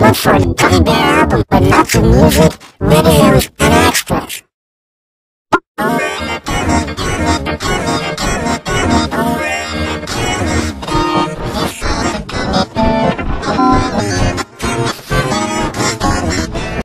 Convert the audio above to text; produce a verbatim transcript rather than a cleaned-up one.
look for a Gummy Bear album with lots of music, videos,